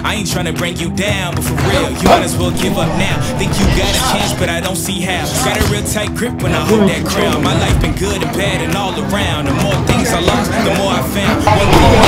I ain't tryna bring you down, but for real, you might as well give up now. Think you got a chance, but I don't see how. Got a real tight grip when I hold that crown. My life been good and bad and all around. The more things I lost, the more I found. One thing